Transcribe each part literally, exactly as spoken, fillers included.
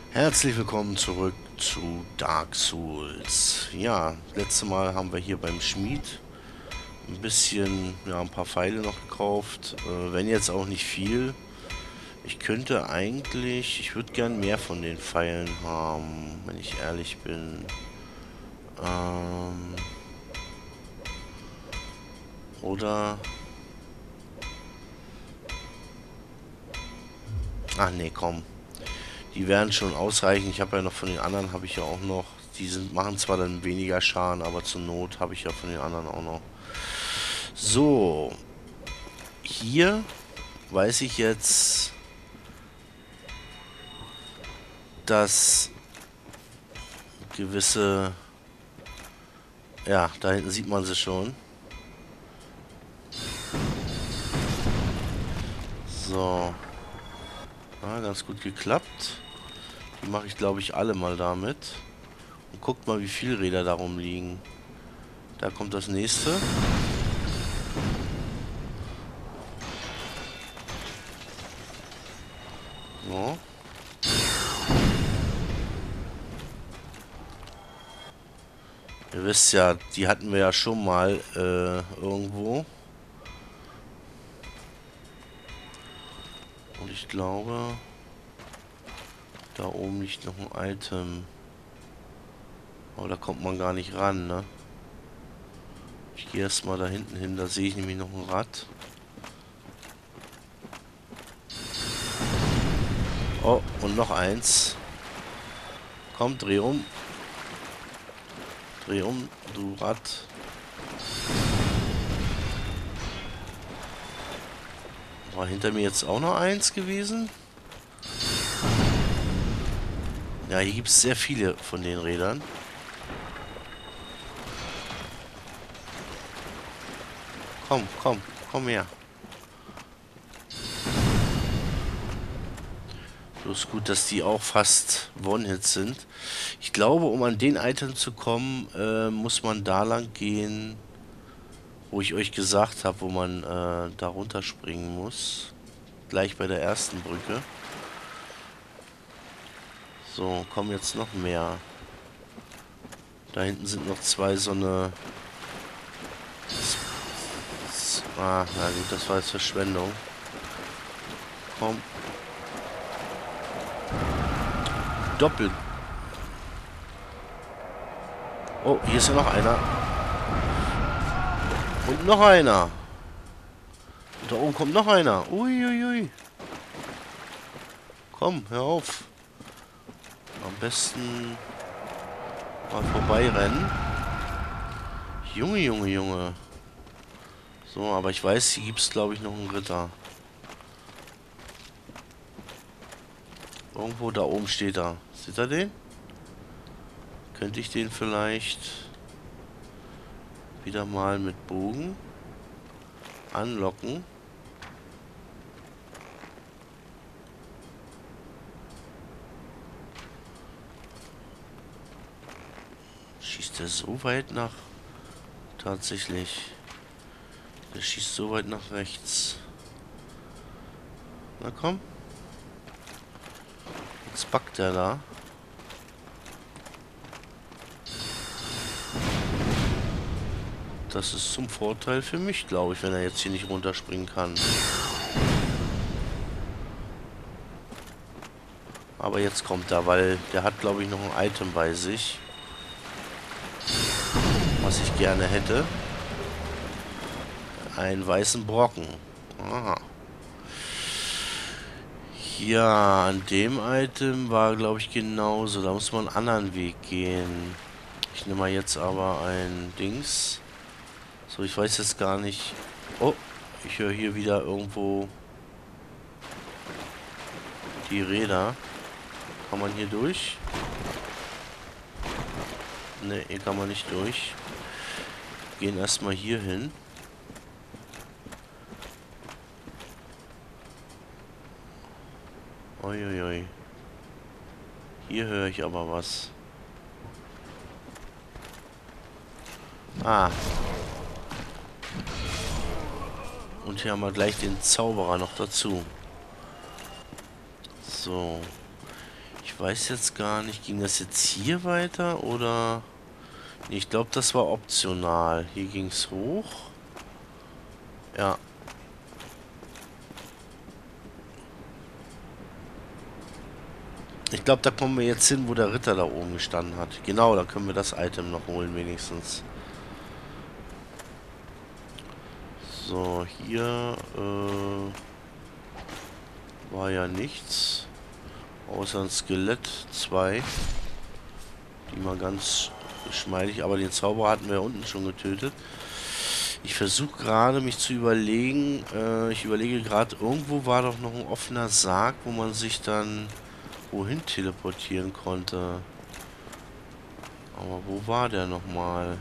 Herzlich willkommen zurück zu Dark Souls. Ja, letztes Mal haben wir hier beim Schmied ein bisschen, ja, ein paar Pfeile noch gekauft. Äh, wenn jetzt auch nicht viel. Ich könnte eigentlich, ich würde gern mehr von den Pfeilen haben, wenn ich ehrlich bin. Ähm, oder, ach nee, komm. Die werden schon ausreichen. Ich habe ja noch von den anderen, habe ich ja auch noch. Die sind, machen zwar dann weniger Schaden, aber zur Not habe ich ja von den anderen auch noch. So, hier weiß ich jetzt, dass gewisse... Ja, da hinten sieht man sie schon. So. Ja, ganz gut geklappt. Die mache ich, glaube ich, alle mal damit. Und guckt mal, wie viele Räder darum liegen. Da kommt das nächste. So. Ihr wisst ja, die hatten wir ja schon mal äh, irgendwo. Und ich glaube, da oben liegt noch ein Item. Aber da kommt man gar nicht ran, ne? Ich gehe erstmal da hinten hin, da sehe ich nämlich noch ein Rad. Oh, und noch eins. Komm, dreh um. Dreh um, du Rad. War hinter mir jetzt auch noch eins gewesen? Ja, hier gibt es sehr viele von den Rädern. Komm, komm, komm her. Bloß gut, dass die auch fast One-Hits sind. Ich glaube, um an den Item zu kommen, äh, muss man da lang gehen, wo ich euch gesagt habe, wo man äh, da runterspringen muss. Gleich bei der ersten Brücke. So, kommen jetzt noch mehr. Da hinten sind noch zwei so eine... Ah, na gut, das war jetzt Verschwendung. Komm. Doppel. Oh, hier ist ja noch einer. Und noch einer. Und da oben kommt noch einer. Uiuiui. Ui, ui. Komm, hör auf. Am besten mal vorbeirennen. Junge, Junge, Junge. So, aber ich weiß, hier gibt es, glaube ich, noch einen Ritter. Irgendwo da oben steht er. Seht ihr den? Könnte ich den vielleicht wieder mal mit Bogen anlocken? Schießt er so weit nach... Tatsächlich. Der schießt so weit nach rechts. Na komm. Jetzt backt er da. Das ist zum Vorteil für mich, glaube ich, wenn er jetzt hier nicht runterspringen kann. Aber jetzt kommt er, weil der hat, glaube ich, noch ein Item bei sich. Was ich gerne hätte. Einen weißen Brocken. Aha. Ja, an dem Item war, glaube ich, genauso. Da muss man einen anderen Weg gehen. Ich nehme mal jetzt aber ein Dings. So, ich weiß jetzt gar nicht... Oh, ich höre hier wieder irgendwo die Räder. Kann man hier durch? Ne, hier kann man nicht durch. Gehen erstmal hier hin. Uiuiui. Hier höre ich aber was. Ah. Und hier haben wir gleich den Zauberer noch dazu. So. Ich weiß jetzt gar nicht, ging das jetzt hier weiter oder... Nee, ich glaube, das war optional. Hier ging es hoch. Ja. Ich glaube, da kommen wir jetzt hin, wo der Ritter da oben gestanden hat. Genau, da können wir das Item noch holen, wenigstens. So, hier äh, war ja nichts. Außer ein Skelett. Zwei. Die mal ganz geschmeidig. Aber den Zauberer hatten wir unten schon getötet. Ich versuche gerade, mich zu überlegen. Äh, ich überlege gerade, irgendwo war doch noch ein offener Sarg, wo man sich dann wohin teleportieren konnte. Aber wo war der nochmal?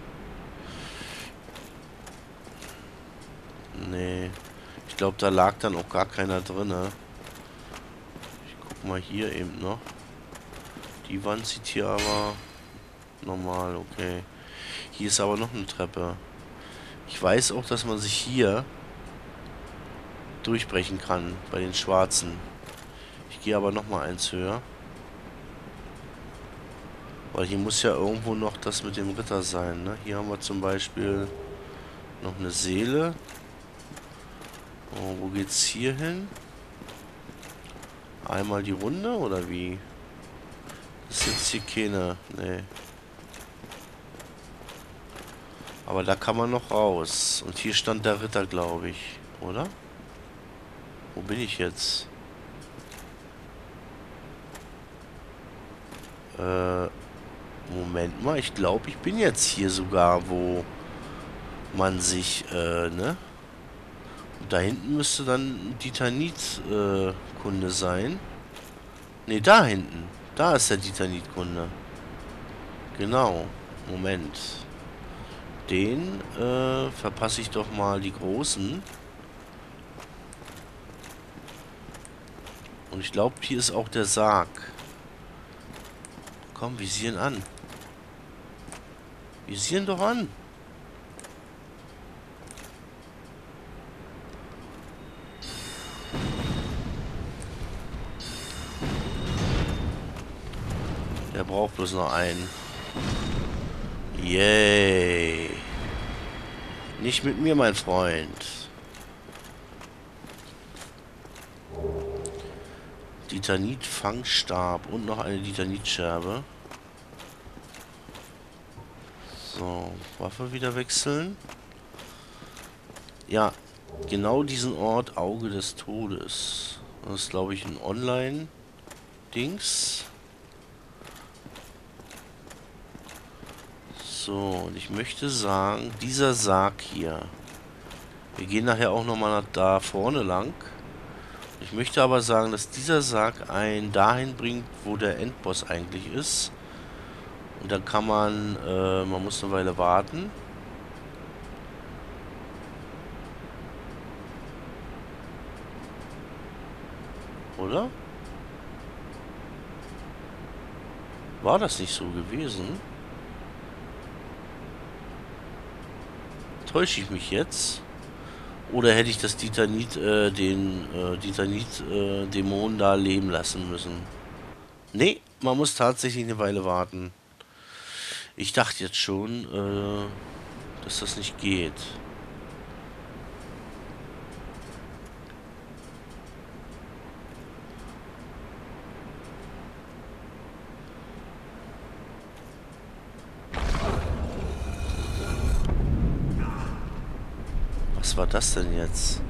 Nee. Ich glaube, da lag dann auch gar keiner drin. Ich guck mal hier eben noch. Die Wand sieht hier aber normal, okay. Hier ist aber noch eine Treppe. Ich weiß auch, dass man sich hier durchbrechen kann bei den Schwarzen. Ich gehe aber noch mal eins höher. Weil hier muss ja irgendwo noch das mit dem Ritter sein, ne? Hier haben wir zum Beispiel noch eine Seele. Oh, wo geht's hier hin? Einmal die Runde oder wie? Das ist jetzt hier keine. Nee. Aber da kann man noch raus. Und hier stand der Ritter, glaube ich. Oder? Wo bin ich jetzt? Äh, Moment mal. Ich glaube, ich bin jetzt hier sogar, wo man sich, äh, ne? Und da hinten müsste dann Titanit-Kunde äh, sein. Ne, da hinten. Da ist der Titanit-Kunde. Genau. Moment. Den äh, verpasse ich doch mal die Großen. Und ich glaube, hier ist auch der Sarg. Komm, visieren an. Visieren doch an. Der braucht bloß noch einen. Yay. Nicht mit mir, mein Freund. Titanit-Fangstab und noch eine Titanitscherbe. So, Waffe wieder wechseln. Ja, genau diesen Ort, Auge des Todes. Das ist, glaube ich, ein Online-Dings. So, und ich möchte sagen, dieser Sarg hier. Wir gehen nachher auch nochmal da vorne lang. Ich möchte aber sagen, dass dieser Sarg einen dahin bringt, wo der Endboss eigentlich ist. Und dann kann man, äh, man muss eine Weile warten. Oder? War das nicht so gewesen? Täusche ich mich jetzt? Oder hätte ich das Titanit, äh, den äh, Titanit-Dämon äh, da leben lassen müssen? Nee, man muss tatsächlich eine Weile warten. Ich dachte jetzt schon, äh, dass das nicht geht. Was war das denn jetzt?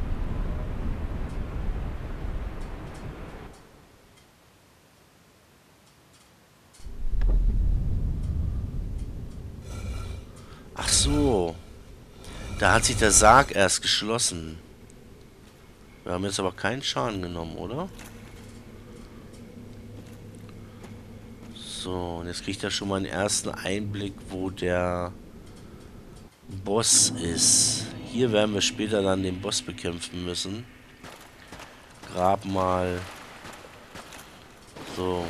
Ach so. Da hat sich der Sarg erst geschlossen. Wir haben jetzt aber keinen Schaden genommen, oder? So, und jetzt kriegt er schon mal einen ersten Einblick, wo der Boss ist. Hier werden wir später dann den Boss bekämpfen müssen. Grab mal. So.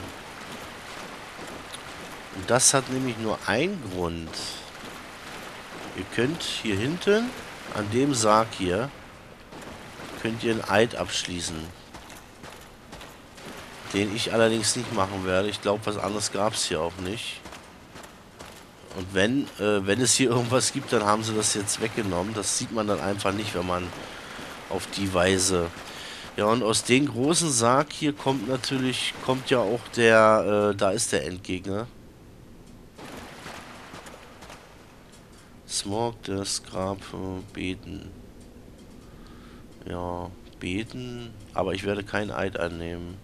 Und das hat nämlich nur einen Grund. Ihr könnt hier hinten, an dem Sarg hier, könnt ihr ein Eid abschließen. Den ich allerdings nicht machen werde. Ich glaube, was anderes gab es hier auch nicht. Und wenn, äh, wenn es hier irgendwas gibt, dann haben sie das jetzt weggenommen. Das sieht man dann einfach nicht, wenn man auf die Weise... Ja, und aus dem großen Sarg hier kommt natürlich, kommt ja auch der, äh, da ist der Endgegner. Smog, das Grab, äh, beten. Ja, beten, aber ich werde kein Eid annehmen.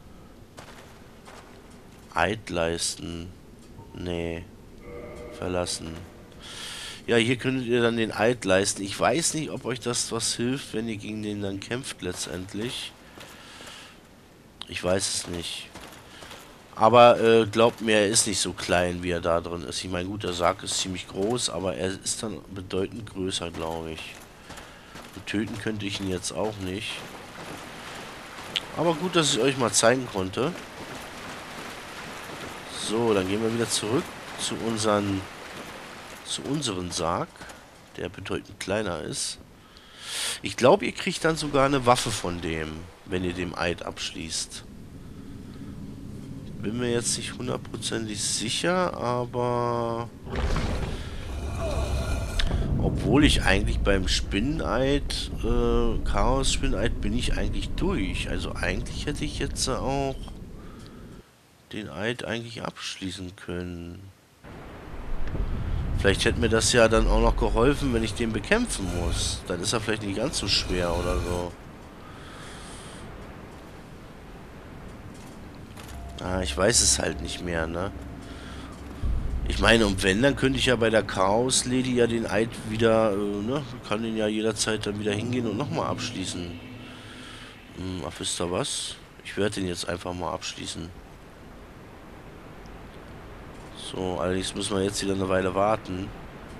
Eid leisten. Nee, verlassen. Ja, hier könntet ihr dann den Eid leisten. Ich weiß nicht, ob euch das was hilft, wenn ihr gegen den dann kämpft letztendlich. Ich weiß es nicht. Aber äh, glaubt mir, er ist nicht so klein, wie er da drin ist. Ich meine, gut, der Sarg ist ziemlich groß, aber er ist dann bedeutend größer, glaube ich. Und töten könnte ich ihn jetzt auch nicht. Aber gut, dass ich euch mal zeigen konnte. So, dann gehen wir wieder zurück zu unseren, zu unserem Sarg, der bedeutend kleiner ist. Ich glaube, ihr kriegt dann sogar eine Waffe von dem, wenn ihr dem Eid abschließt. Bin mir jetzt nicht hundertprozentig sicher, aber... Obwohl ich eigentlich beim Spinneneid, äh, Chaos-Spinneneid bin ich eigentlich durch. Also eigentlich hätte ich jetzt auch den Eid eigentlich abschließen können. Vielleicht hätte mir das ja dann auch noch geholfen, wenn ich den bekämpfen muss. Dann ist er vielleicht nicht ganz so schwer oder so. Ah, ich weiß es halt nicht mehr, ne? Ich meine, und wenn, dann könnte ich ja bei der Chaos Lady ja den Eid wieder, äh, ne? Kann den ja jederzeit dann wieder hingehen und nochmal abschließen. Hm, ach, wisst ihr was? Ich werde den jetzt einfach mal abschließen. So, allerdings müssen wir jetzt wieder eine Weile warten.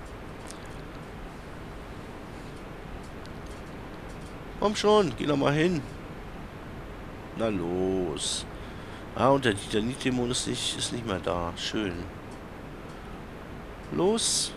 Komm schon, geh doch mal hin. Na los. Ah, und der Titanit-Dämon ist nicht, ist nicht mehr da. Schön. Los.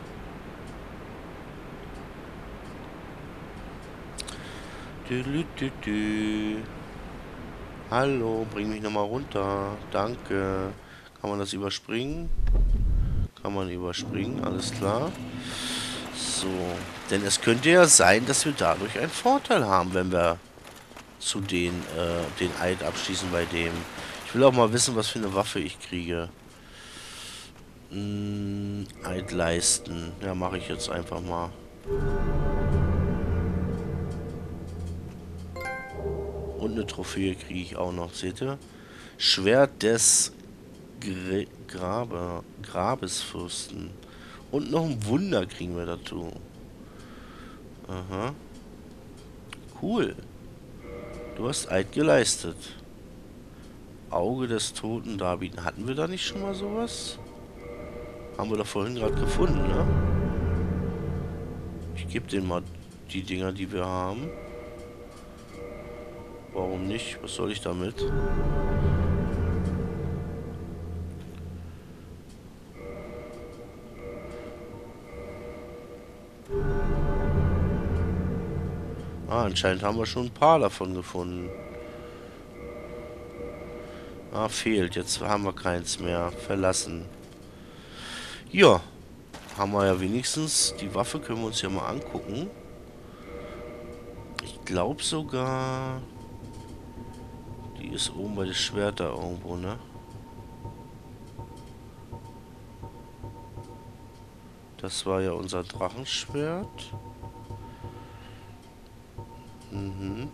Dü, dü, dü, dü. Hallo, bring mich nochmal runter. Danke. Kann man das überspringen? Kann man überspringen, alles klar. So, denn es könnte ja sein, dass wir dadurch einen Vorteil haben, wenn wir zu den, äh, den Eid abschließen bei dem. Ich will auch mal wissen, was für eine Waffe ich kriege. Hm, Eid leisten. Ja, mache ich jetzt einfach mal. Und eine Trophäe kriege ich auch noch, seht ihr? Schwert des Gr Grabe Grabesfürsten. Und noch ein Wunder kriegen wir dazu. Aha. Cool. Du hast Eid geleistet. Auge des Toten darbieten. Hatten wir da nicht schon mal sowas? Haben wir doch vorhin gerade gefunden, ne? Ich gebe denen mal die Dinger, die wir haben. Warum nicht? Was soll ich damit? Ah, anscheinend haben wir schon ein paar davon gefunden. Ah, fehlt. Jetzt haben wir keins mehr. Verlassen. Ja. Haben wir ja wenigstens. Die Waffe können wir uns ja mal angucken. Ich glaube sogar... Die ist oben bei dem Schwert da irgendwo, ne? Das war ja unser Drachenschwert. Mhm.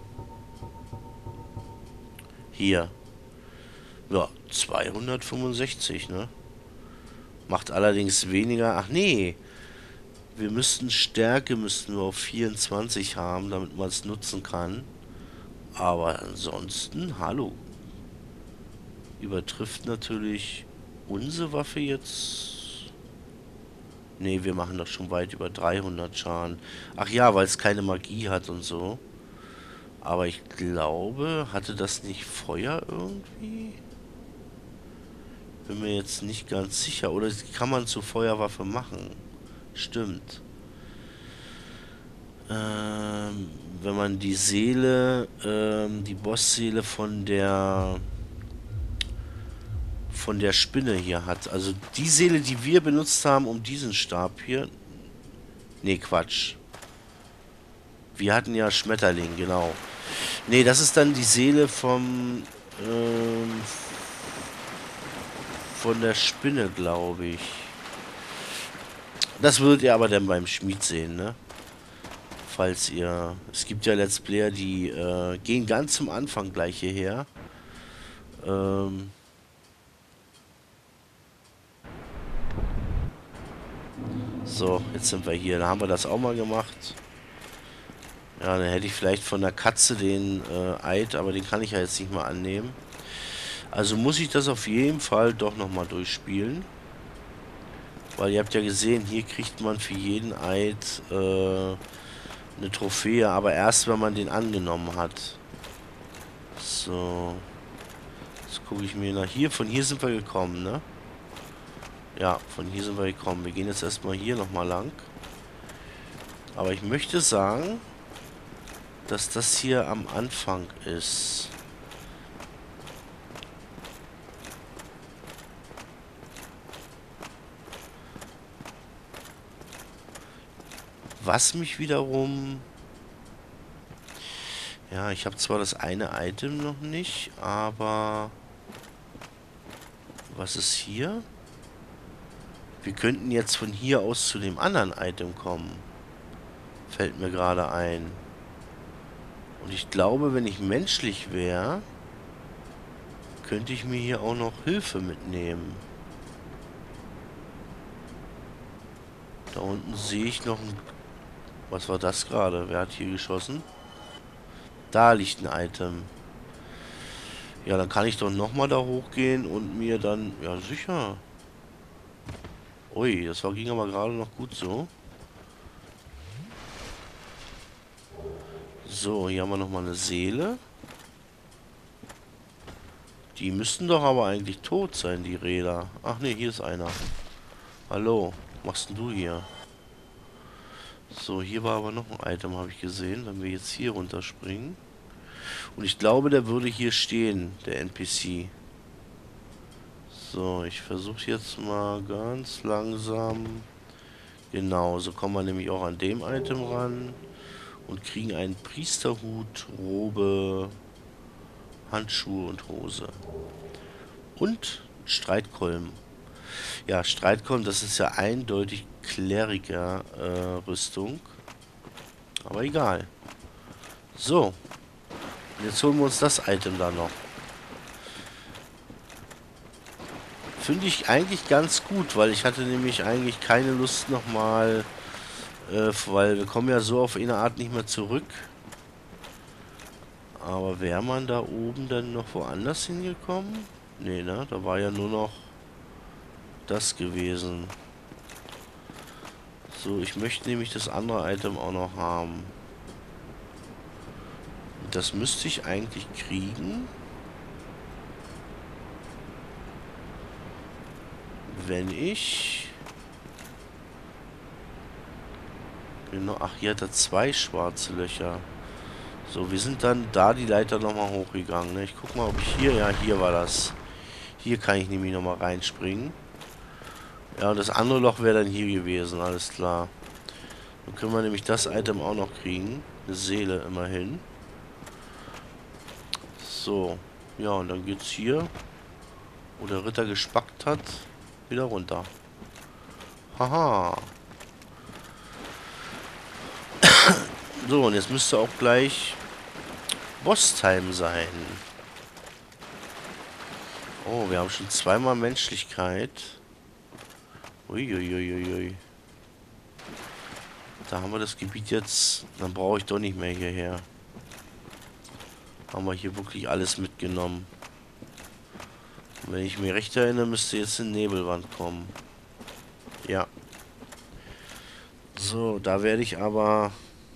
Hier. Ja, zweihundertfünfundsechzig, ne? Macht allerdings weniger... Ach nee. Wir müssten Stärke müssten wir auf vierundzwanzig haben, damit man es nutzen kann. Aber ansonsten, hallo. Übertrifft natürlich unsere Waffe jetzt... Ne, wir machen doch schon weit über dreihundert Schaden. Ach ja, weil es keine Magie hat und so. Aber ich glaube, hatte das nicht Feuer irgendwie? Bin mir jetzt nicht ganz sicher. Oder kann man zur Feuerwaffe machen? Stimmt. Ähm, wenn man die Seele, ähm, die Bossseele von der von der Spinne hier hat. Also die Seele, die wir benutzt haben, um diesen Stab hier... Nee, Quatsch. Wir hatten ja Schmetterling, genau. Nee, das ist dann die Seele vom... Ähm, von der Spinne, glaube ich. Das würdet ihr aber dann beim Schmied sehen, ne? Falls ihr... Es gibt ja Let's Player, die äh, gehen ganz zum Anfang gleich hierher. Ähm... So, jetzt sind wir hier. Da haben wir das auch mal gemacht. Ja, dann hätte ich vielleicht von der Katze den äh, Eid, aber den kann ich ja jetzt nicht mal annehmen. Also muss ich das auf jeden Fall doch nochmal durchspielen. Weil ihr habt ja gesehen, hier kriegt man für jeden Eid äh, eine Trophäe, aber erst wenn man den angenommen hat. So. Jetzt gucke ich mir nach hier. Von hier sind wir gekommen, ne? Ja, von hier sind wir gekommen. Wir gehen jetzt erstmal hier nochmal lang. Aber ich möchte sagen, dass das hier am Anfang ist. Was mich wiederum... Ja, ich habe zwar das eine Item noch nicht, aber... Was ist hier? Wir könnten jetzt von hier aus zu dem anderen Item kommen. Fällt mir gerade ein. Und ich glaube, wenn ich menschlich wäre, könnte ich mir hier auch noch Hilfe mitnehmen. Da unten sehe ich noch ein... Was war das gerade? Wer hat hier geschossen? Da liegt ein Item. Ja, dann kann ich doch nochmal da hochgehen und mir dann... Ja, sicher. Ui, das war, ging aber gerade noch gut so. So, hier haben wir nochmal eine Seele. Die müssten doch aber eigentlich tot sein, die Räder. Ach nee, hier ist einer. Hallo, was machst denn du hier? So, hier war aber noch ein Item, habe ich gesehen. Wenn wir jetzt hier runterspringen. Und ich glaube, der würde hier stehen, der N P C. So, ich versuche jetzt mal ganz langsam. Genau, so kommen wir nämlich auch an dem Item ran. Und kriegen einen Priesterhut, Robe, Handschuhe und Hose. Und Streitkolben. Ja, Streitkolben, das ist ja eindeutig Kleriker-Rüstung. Äh, Aber egal. So. Jetzt holen wir uns das Item da noch. Finde ich eigentlich ganz gut, weil ich hatte nämlich eigentlich keine Lust nochmal, äh, weil wir kommen ja so auf eine Art nicht mehr zurück. Aber wäre man da oben dann noch woanders hingekommen? Nee, ne? Da war ja nur noch das gewesen. So, ich möchte nämlich das andere Item auch noch haben. Das müsste ich eigentlich kriegen. Wenn ich... Genau, ach, hier hat er zwei schwarze Löcher. So, wir sind dann da die Leiter nochmal hochgegangen. Ne? Ich guck mal, ob ich hier... Ja, hier war das. Hier kann ich nämlich nochmal reinspringen. Ja, und das andere Loch wäre dann hier gewesen, alles klar. Dann können wir nämlich das Item auch noch kriegen. Eine Seele immerhin. So. Ja, und dann geht's hier, wo der Ritter gespackt hat, wieder runter. Haha. So, und jetzt müsste auch gleich Boss-Time sein. Oh, wir haben schon zweimal Menschlichkeit. Uiuiuiui. Da haben wir das Gebiet jetzt. Dann brauche ich doch nicht mehr hierher. Haben wir hier wirklich alles mitgenommen. Und wenn ich mich recht erinnere, müsste jetzt eine Nebelwand kommen. Ja. So, da werde ich aber...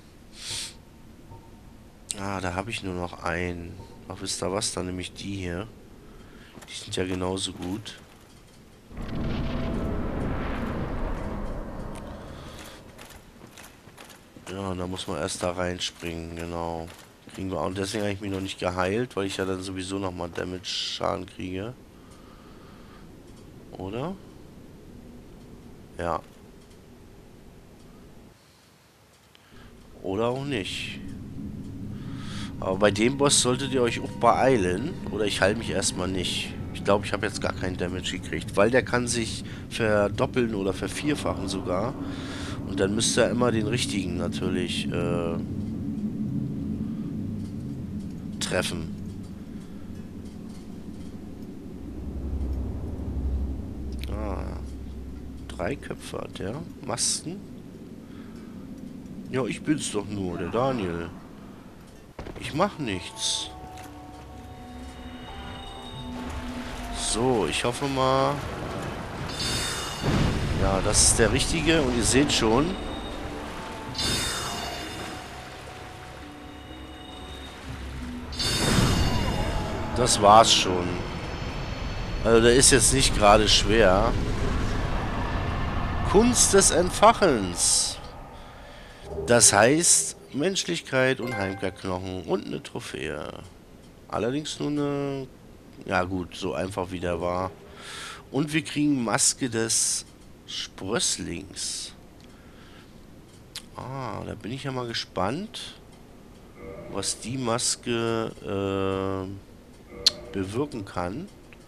Ah, da habe ich nur noch einen. Ach, wisst ihr was? Dann nehme ich die hier. Die sind ja genauso gut. Ja, da muss man erst da reinspringen, genau. Kriegen wir auch. Und deswegen habe ich mich noch nicht geheilt, weil ich ja dann sowieso nochmal Damage-Schaden kriege. Oder? Ja. Oder auch nicht. Aber bei dem Boss solltet ihr euch auch beeilen. Oder ich heile mich erstmal nicht. Ich glaube, ich habe jetzt gar keinen Damage gekriegt. Weil der kann sich verdoppeln oder vervierfachen sogar. Und dann müsst ihr immer den richtigen natürlich äh, treffen. Ah, drei Köpfe hat der. Masken. Ja, ich bin's doch nur, der Daniel. Ich mach nichts. So, ich hoffe mal... Ja, das ist der richtige und ihr seht schon... Das war's schon. Also der ist jetzt nicht gerade schwer. Kunst des Entfachens. Das heißt Menschlichkeit und Heimkehrknochen und eine Trophäe. Allerdings nur eine... Ja gut, so einfach wie der war. Und wir kriegen Maske des Sprösslings. Ah, da bin ich ja mal gespannt, was die Maske äh, bewirken kann.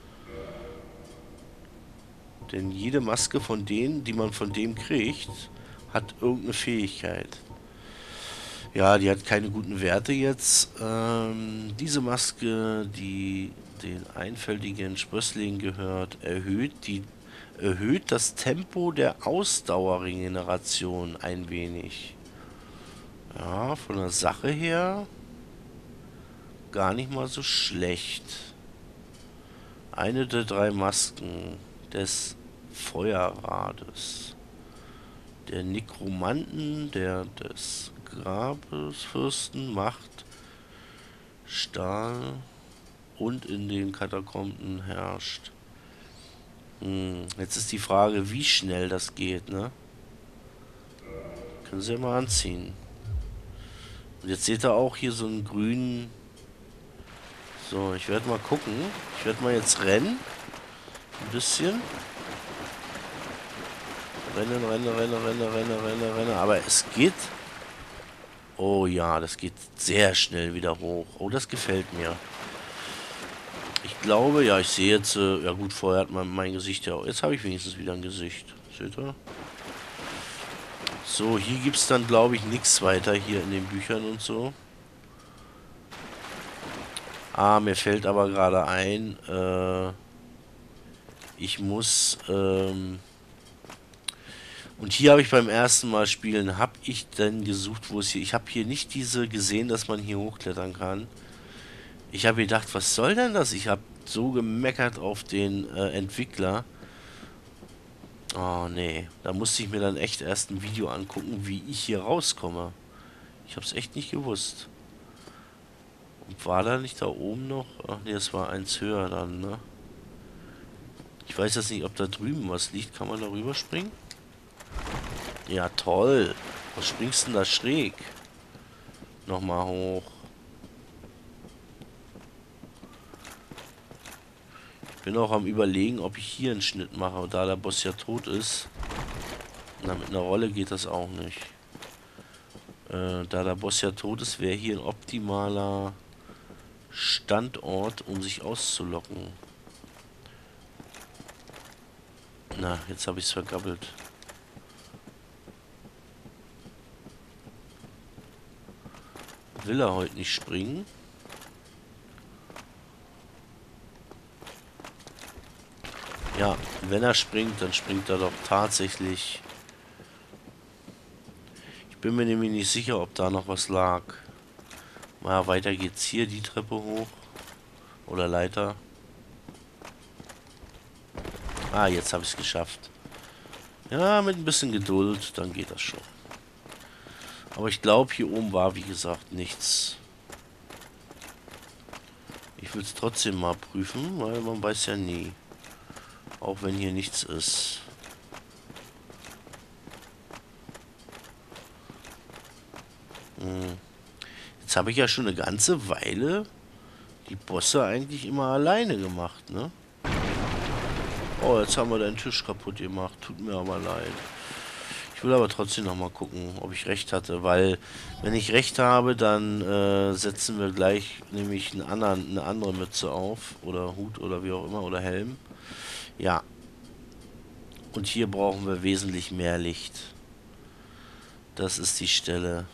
Denn jede Maske von denen, die man von dem kriegt, hat irgendeine Fähigkeit. Ja, die hat keine guten Werte jetzt. Ähm, diese Maske, die den einfältigen Sprössling gehört, erhöht, die, erhöht das Tempo der Ausdauerregeneration ein wenig. Ja, von der Sache her gar nicht mal so schlecht. Eine der drei Masken des Feuerrades, der Nekromanten, der des Grabesfürsten, Macht, Stahl und in den Katakomben herrscht. Hm, jetzt ist die Frage, wie schnell das geht, ne? Können Sie ja mal anziehen. Und jetzt seht ihr auch hier so einen grünen... So, ich werde mal gucken. Ich werde mal jetzt rennen. Ein bisschen. Rennen, rennen, rennen, rennen, rennen, rennen, rennen. Aber es geht... Oh ja, das geht sehr schnell wieder hoch. Oh, das gefällt mir. Ich glaube, ja, ich sehe jetzt... Äh, ja gut, vorher hat man mein Gesicht ja... Jetzt habe ich wenigstens wieder ein Gesicht. Seht ihr? So, hier gibt es dann, glaube ich, nichts weiter hier in den Büchern und so. Ah, mir fällt aber gerade ein, äh, ich muss, ähm, und hier habe ich beim ersten Mal spielen, habe ich dann gesucht, wo es hier, ich habe hier nicht diese gesehen, dass man hier hochklettern kann. Ich habe gedacht, was soll denn das? Ich habe so gemeckert auf den äh, Entwickler. Oh, nee, da musste ich mir dann echt erst ein Video angucken, wie ich hier rauskomme. Ich habe es echt nicht gewusst. Und war da nicht da oben noch? Ach nee, das war eins höher dann, ne? Ich weiß jetzt nicht, ob da drüben was liegt. Kann man da rüberspringen? Ja, toll. Was springst denn da schräg? Nochmal hoch. Ich bin auch am Überlegen, ob ich hier einen Schnitt mache, da der Boss ja tot ist. Na, mit einer Rolle geht das auch nicht. Äh, da der Boss ja tot ist, wäre hier ein optimaler Standort, um sich auszulocken. Na, jetzt habe ich es vergabbelt. Will er heute nicht springen? Ja, wenn er springt, dann springt er doch tatsächlich. Ich bin mir nämlich nicht sicher, ob da noch was lag. Na, weiter geht's hier die Treppe hoch. Oder Leiter. Ah, jetzt habe ich es geschafft. Ja, mit ein bisschen Geduld, dann geht das schon. Aber ich glaube, hier oben war, wie gesagt, nichts. Ich will es trotzdem mal prüfen, weil man weiß ja nie. Auch wenn hier nichts ist. Hm. Jetzt habe ich ja schon eine ganze Weile die Bosse eigentlich immer alleine gemacht, ne? Oh, jetzt haben wir deinen Tisch kaputt gemacht. Tut mir aber leid. Ich will aber trotzdem noch mal gucken, ob ich recht hatte, weil wenn ich recht habe, dann äh, setzen wir gleich nämlich einen anderen, eine andere Mütze auf oder Hut oder wie auch immer oder Helm. Ja, und hier brauchen wir wesentlich mehr Licht. Das ist die Stelle.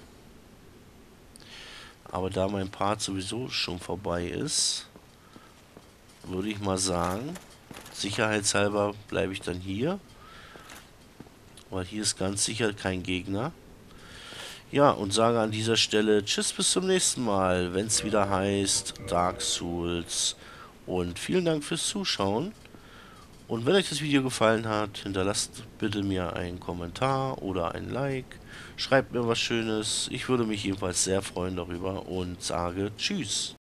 Aber da mein Part sowieso schon vorbei ist, würde ich mal sagen, sicherheitshalber bleibe ich dann hier. Weil hier ist ganz sicher kein Gegner. Ja, und sage an dieser Stelle Tschüss, bis zum nächsten Mal, wenn es wieder heißt Dark Souls. Und vielen Dank fürs Zuschauen. Und wenn euch das Video gefallen hat, hinterlasst bitte mir einen Kommentar oder ein Like. Schreibt mir was Schönes. Ich würde mich jedenfalls sehr freuen darüber und sage Tschüss.